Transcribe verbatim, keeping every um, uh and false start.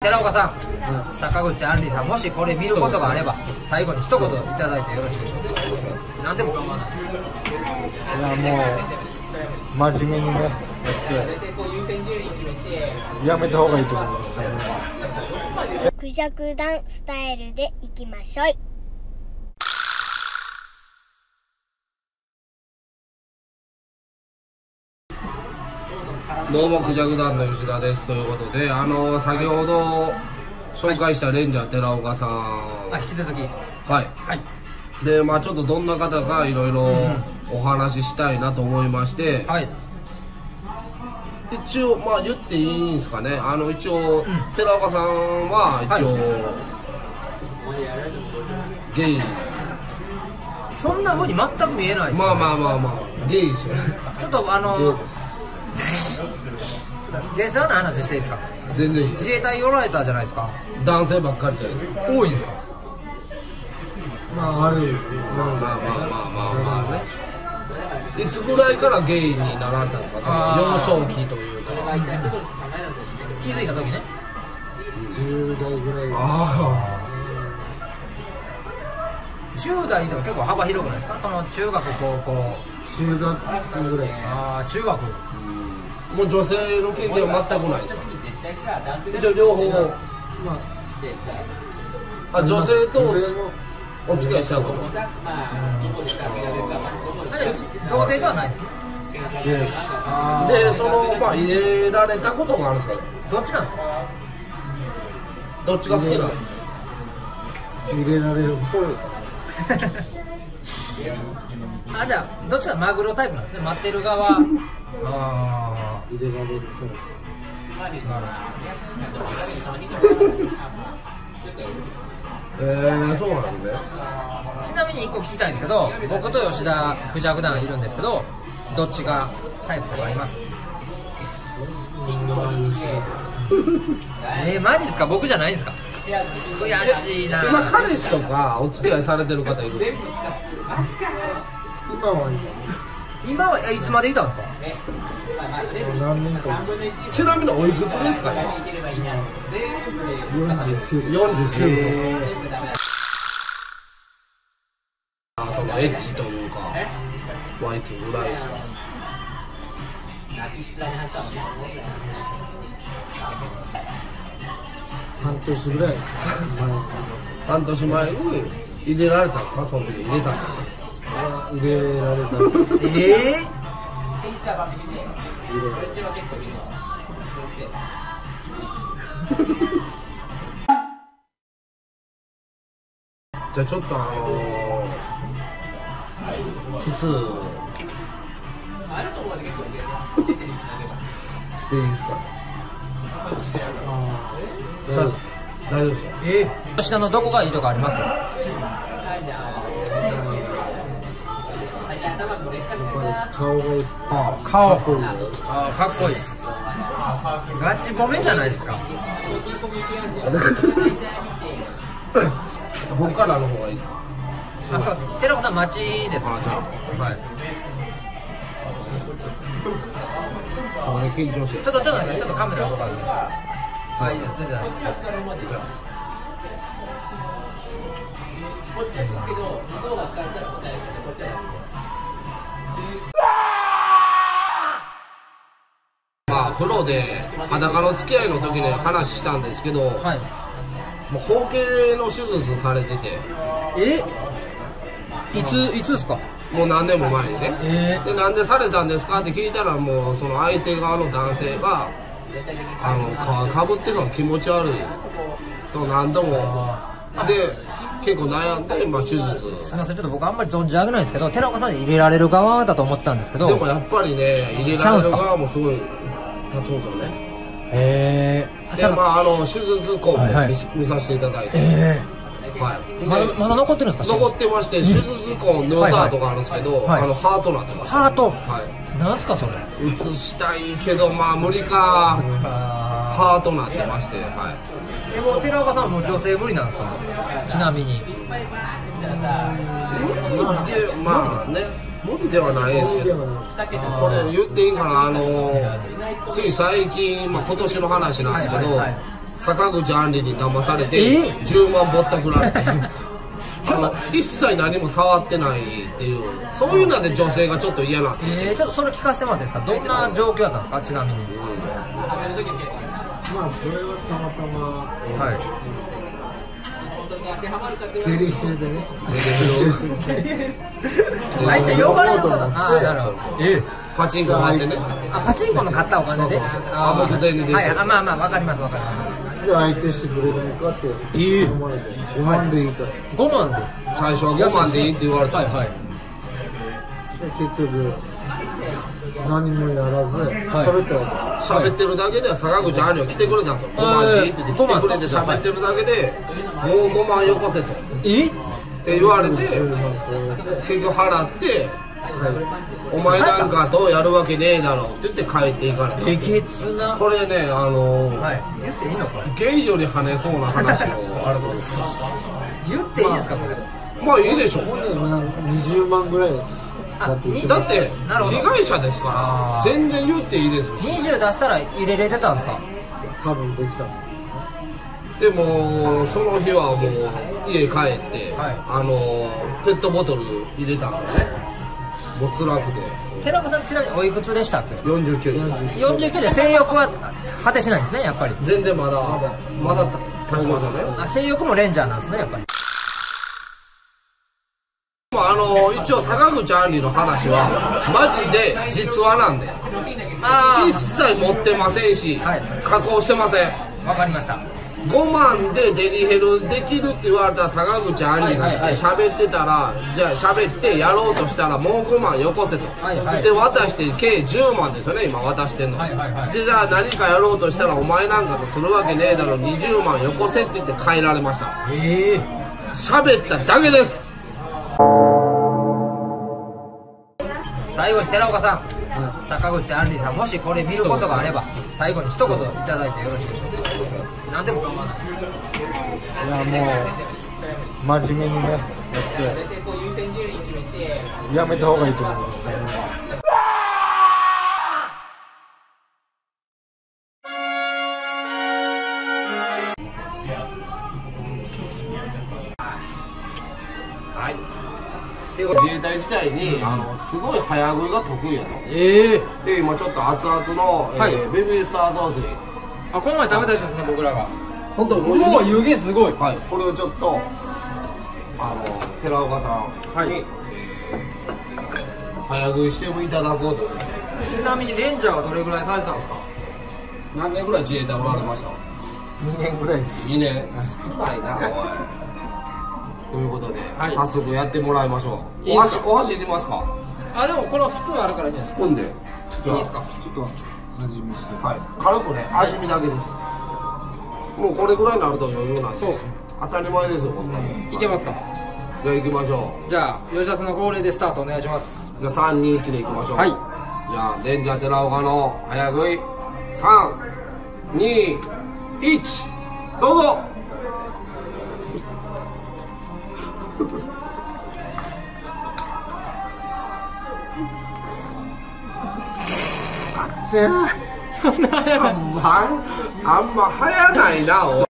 寺岡さん、坂口杏里さん、もしこれ見ることがあれば最後に一言いただいてよろしいでしょうか。何でも構わない。 いやもう真面目にねやってやめた方がいいと思います。 クジャク団スタイルでいきましょい。 どうもクジャク団の吉田です。ということで、あの先ほど紹介したレンジャー寺岡さん、 あ、引き続きはいはい。 で、まあちょっとどんな方かいろいろお話ししたいなと思いまして、 はい。 一応まあ言っていいんですかね。あの一応、うん、寺岡さんは一応、はい、ゲイ。 そんな風に全く見えないです、ね。 まあまあまあまあゲイですよね。 ちょっとあのちょっと実際の話していいですか。 全然いい。 自衛隊おられたじゃないですか。 男性ばっかりじゃないですか。 多いんですか。 まあある。 まあまあまあまあまあね。いつぐらいからゲイになられたんですか。幼少期というか。 気づいた時ね。 じゅう代ぐらい。 ああ。 じゅう代でも結構幅広くないですか。その中学高校。 中学ぐらい。 ああ、中学。 もう女性の経験は全くないですか。一応両方。まあ。あ、女性とお付き合いしちゃうかも。 童貞ではないですね。 で、そのまあ入れられたことがあるんですか。 どっちなんですか。 どっちが好きなんですか。 入れられる方。 あ、じゃあどっちかマグロタイプなんですね。待ってる側。ああ。 入れられる方。 えー、そうなんですね。 ちなみにいっこ聞きたいんですけど、僕と吉田クジャク団いるんですけど、どっちがタイプとかあります？えー、マジですか。僕じゃないんですか。悔しいな。 今彼氏とかお付き合いされてる方いる？ 今は今はいつまでいたんですか？ 何年か。 ちなみにおいくつですかね？ よんじゅうきゅう。 よんじゅうきゅう。そのエッチというかはいつぐらいですか？ 半年ぐらい前。 半年前に入れられたんですか？その時入れたんですか？ 入れられた。 ええーじゃあちょっとあのー、キスしていいですか？大丈夫ですよ。 えー、吉田のどこがいいとかあります？ 顔がいい。 あ、顔。かっこいい。あ、かっこいい。ガチ褒めじゃないですか。 僕からの方がいいですか？ あ、そう、寺岡さん待ちです。 あ、じゃあ、 はい。 それ緊張して。 ちょっとちょっとちょっとカメラ動かず。あ、いいですね。じゃあ。 まあ風呂で裸の付き合いの時で話したんですけど、はい、もう包茎の手術されてて。 え？いついつですか？ もう何年も前にね。 えー、 でなんでされたんですかって聞いたら、もうその相手側の男性があの皮かぶってるのが気持ち悪いと何度もで結構悩んで、まあ、手術。 すみません、ちょっと僕あんまり存じ上げないんですけど、寺岡さんで入れられる側だと思ってたんですけど。 でもやっぱりね、入れられる側もすごい立つんですよね。 へえ。 でまああの手術痕も 見,、はいはい、見させていただいて、えーはい、 まだまだ残ってるんですか？ 残ってまして、手術痕縫った跡があるんですけど、はいはい、あのハートになってます、ね、 ハート、 はい、 なんすかそれ？ 映したいけどまあ無理か、ハートになってまして、はい。 でも寺岡さんも女性無理なんですか？ちなみに。 無理で、まあね、無理ではないですけど、これ言っていいかな、あのつい最近、まあ、今年の話なんですけど、はいはい、 坂口杏里に騙されてえじゅうまんぼったくられてあの一切何も触ってないっていう、そういうので女性がちょっと嫌なんで、 えー、ちょっとそれ聞かせてもらっていいですか。どんな状況だったんですか、ちなみに。 まあそれはたまたまはいデリヘルでねあいつは呼ばれること。ああ、なるほど。えパチンコ買ってね、 あ、パチンコの買ったお金で。 あ僕前でですよ、 はい、あ、まあまあ、わかります、わかりまで相手してくれないかって頼まれてごまんでいいかす。ごまんで。 最初はごまんでいいって言われた、 はいはい。 で結局何もやらず喋ったわ喋ってるだけで坂口杏里は来てくれたんですよ、ごまんでいいって言って来てくれて喋ってるだけでもうごまんよこせとっえて言われてけじゅうまんそれで結局払ってお前なんかとやるわけねえだろって言って帰っていかれた。 えげつな。 これね、あのーはい。言っていいのか。 ゲイより跳ねそうな話のあれなんです言っていいですか、これ。 まあいいでしょう。 ほんでまあにじゅうまんぐらいだって言ってだってなるほど被害者ですから全然言っていいですし、 にじゅう出したら入れれてたんですか。 多分できたでもその日はもう家帰って、 はいあのーペットボトル入れたんでね、もう辛くて寺岡さん、ちなみにおいくつでしたっけ。 よんじゅうきゅうよんじゅうきゅうで性欲は果てしないんですね、やっぱり。 全然まだまだ立ちませんね。 あ、性欲もレンジャーなんですね、やっぱり。 あの一応坂口杏里の話はマジで実話なんで、 あ一切持ってませんし、 はい加工してません。 あ、わかりました。 ごまんでデリヘルできるって言われた坂口杏里が来て喋ってたら、じゃあ喋ってやろうとしたらもうごまんよこせと、 はいはいで渡して計じゅうまんですよね今渡してんの、 はいはいはいでじゃあ何かやろうとしたらお前なんかとするわけねえだろにじゅうまんよこせって言って帰られました。 ええ。 喋っただけです。 最後に寺岡さん、坂口杏里さん、もしこれ見ることがあれば最後に一言いただいてよろしいでしょうか。何でも構わない。 いやもう真面目にねやってやめた方がいいと思いますはい。 自衛隊時代に、あのすごい早食いが得意やと。 ええ。 で今ちょっと熱々の、えーはいベビースターソースにあ、この前食べたやつですね、僕らが。 本当にうわ、湯気すごい。 はい、これをちょっとあの寺岡さんはいに早食いしてもいただこうと思って。 ちなみにレンジャーはどれぐらいされてたんですか。 何年ぐらい自衛隊おられました？ にねんぐらいですにねん。少ないなおい。ということで、 はい早速やってもらいましょう。 いいですかお箸お箸いりますか？ あ、でもこのスプーンあるからいいんじゃないですスプーンで。 いいですか。 ちょっと味見してはい、軽くね、味見だけです。もうこれぐらいになると余裕なんで。 そうです。 当たり前ですよ、こんなの。 か。いけますか。 じゃあ行きましょじゃあ、吉田さんの号令でスタートお願いします。 う。じゃあさん、に、いちで行きましょう。 はい。 じゃあ、レンジャー寺岡の早食い。さん、に、いち、どうぞ。 せーあんま、あんま流行ないな、おい。